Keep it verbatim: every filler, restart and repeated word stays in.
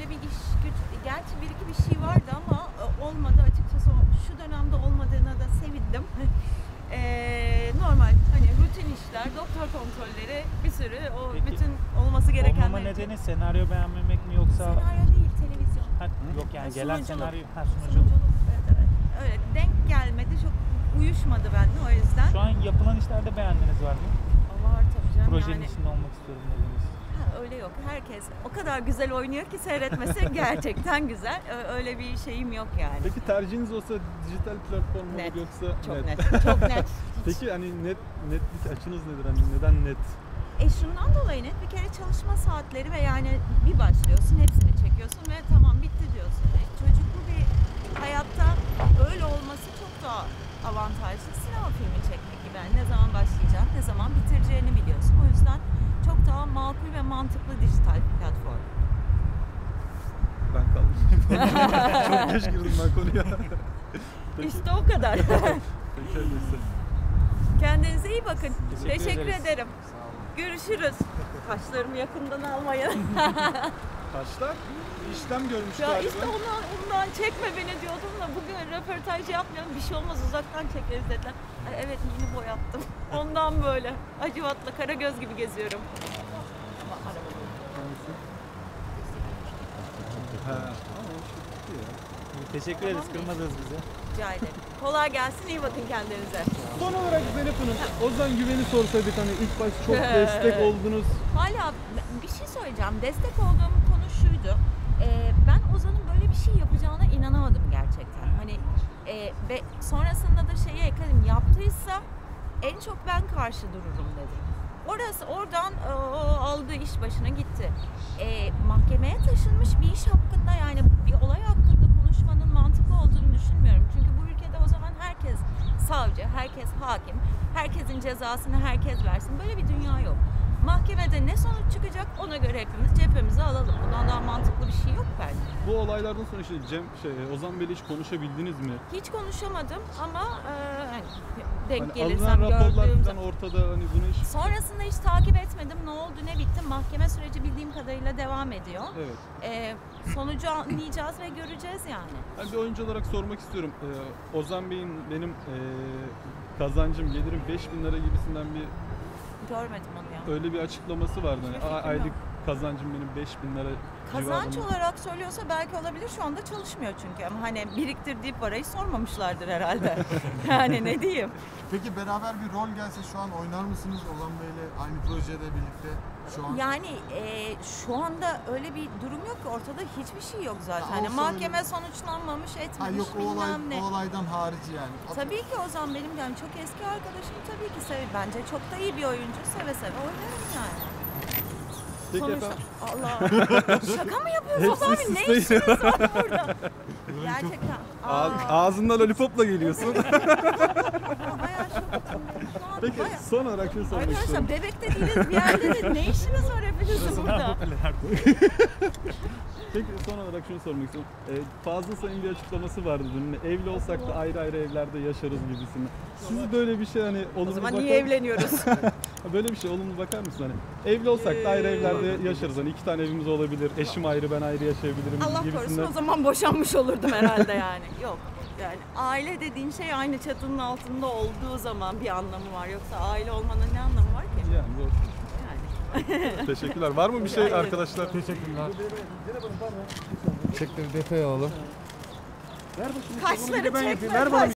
bir iş güç, gerçi bir iki bir şey vardı ama olmadı açıkçası. Şu dönemde olmadığına da sevindim. Ee, normal hani rutin işler, doktor kontrolleri, bir sürü o Peki, bütün olması gerekenler. Olmama nedeni senaryo beğenmemek mi yoksa? Senaryo değil, televizyon. Ha, yok yani Ha, gelen sunuculuk. senaryo, ha sunuculuk. Sunuculuk, evet, evet. Öyle denk gelmedi, çok uyuşmadı bende o yüzden. Şu an yapılan işlerde beğendiniz var mı? Var tabii canım. Projenin yani. içinde olmak istiyorum dediniz. Ha, öyle yok. Herkes o kadar güzel oynuyor ki seyretmesi gerçekten güzel. Öyle bir şeyim yok yani. Peki tercihiniz olsa dijital platform mu Net. yoksa Çok net? net. Çok net. Peki hani net netlik açınız nedir? Hani neden net? E şundan dolayı net bir kere çalışma saatleri ve yani bir başlıyorsun hepsini çekiyorsun ve tamam bitti diyorsun. E, çocuklu bir hayatta öyle olması çok daha avantajlı. Sinema filmi çekmek gibi. Yani ne zaman başlayacağını, ne zaman bitireceğini biliyorsun. O yüzden çok daha makul ve mantıklı dijital platform. Ben kaldım. Çok geç girdim ben konuya. Peki. İşte o kadar. Peki öyleyse. Kendinize iyi bakın. Teşekkür Teşekkür ederiz. ederim. Görüşürüz. Kaşlarımı yakından almayın. Kaşlar işlem görmüş Ya galiba. işte ondan, ondan çekme beni diyordum da bugün röportaj yapmayalım, bir şey olmaz uzaktan çekeriz dediler. Ay evet, yeni boyattım. Ondan böyle Hacivat'la Karagöz gibi geziyorum. Ama araba Hangisi? Ha. Ama o şu ya. Teşekkür Tamam, ederiz, kırmadınız bizi. rica ederim. Kolay gelsin, iyi bakın kendinize. Son olarak Zeynep Hanım, Ozan Güven'i sorsaydık hani ilk baş çok destek oldunuz. Hala bir şey söyleyeceğim. Destek olduğum konu şuydu. Ee, ben Ozan'ın böyle bir şey yapacağına inanamadım gerçekten. Hani e, ve sonrasında da şeyi ekledim. Yaptıysa en çok ben karşı dururum dedim. Orası oradan e, o aldığı iş başına gitti. E, mahkemeye taşınmış bir iş hakkında, yani bir olay hakkında konuşmanın mantıklı olduğunu düşünmüyorum. Çünkü bu ülkede o zaman herkes savcı, herkes hakim, herkesin cezasını herkes versin. Böyle bir dünya yok. Mahkemede ne sonuç çıkacak ona göre hepimiz cephemizi alalım. Bundan daha mantıklı bir şey yok bence. Bu olaylardan sonra işte Cem, şey, Ozan Bey'le hiç konuşabildiniz mi? Hiç konuşamadım ama e, hani denk Hani gelirsem alınan raporlar gördüğüm falan zaman. ortada, hani bunu hiç... Sonrasında hiç takip etmedim. Ne oldu ne bitti. Mahkeme süreci bildiğim kadarıyla devam ediyor. Evet. E, sonucu anlayacağız ve göreceğiz yani. Ben bir oyuncu olarak sormak istiyorum. Ee, Ozan Bey'in benim e, kazancım, gelirim beş bin lira gibisinden bir Görmedim onu ya. öyle bir açıklaması vardı. Hani, Hiçbir fikrim a- aylık yok. kazancım benim beş bin lira Kazanç civarında. olarak söylüyorsa belki olabilir. Şu anda çalışmıyor çünkü. Ama hani biriktirdiği parayı sormamışlardır herhalde. Yani ne diyeyim. Peki beraber bir rol gelse şu an oynar mısınız Ozan Bey'le aynı projede birlikte şu an? Yani e, şu anda öyle bir durum yok ki, ortada hiçbir şey yok zaten. Ya Yani olsa mahkeme sonuçlanmamış, Ha, etmemiş, yok o, olay, bilmem ne. o olaydan harici yani. Tabii ki Ozan benim yani çok eski arkadaşım, tabii ki sev bence çok da iyi bir oyuncu, seve seve oynarım yani. Peki Sonuçta efendim. Allah. Şaka mı yapıyorsun Ozan Bey? Ne işiniz var burada? Gerçekten. Aa, Ağzından lollipopla geliyorsun. bayağı şok oldum. Şu an Peki bayağı- son olarak şunu sormak istiyorum. Arkadaşlar bebekte değiliz, bir yerde de ne işiniz var hepinizin burada? Peki son olarak şunu sormak istiyorum. Ee, Fazıl Say'ın bir açıklaması vardı dün. Evli olsak da ayrı ayrı evlerde yaşarız gibisinden. Siz böyle bir şey hani olumlu O zaman bakar niye evleniyoruz? Böyle bir şey olumlu bakar mısın hani? Evli olsak da ayrı evlerde yaşarız. Hani iki tane evimiz olabilir. Eşim ayrı, ben ayrı yaşayabilirim Allah korusun, gibisinden. o zaman boşanmış olurdum herhalde yani. Yok. Yani aile dediğin şey aynı çatının altında olduğu zaman bir anlamı var. Yoksa aile olmanın ne anlamı var ki? Yani doğru. Yani. Teşekkürler. Var mı bir şey arkadaşlar? Teşekkürler. Çekleri detay alalım. Kaşları çekme.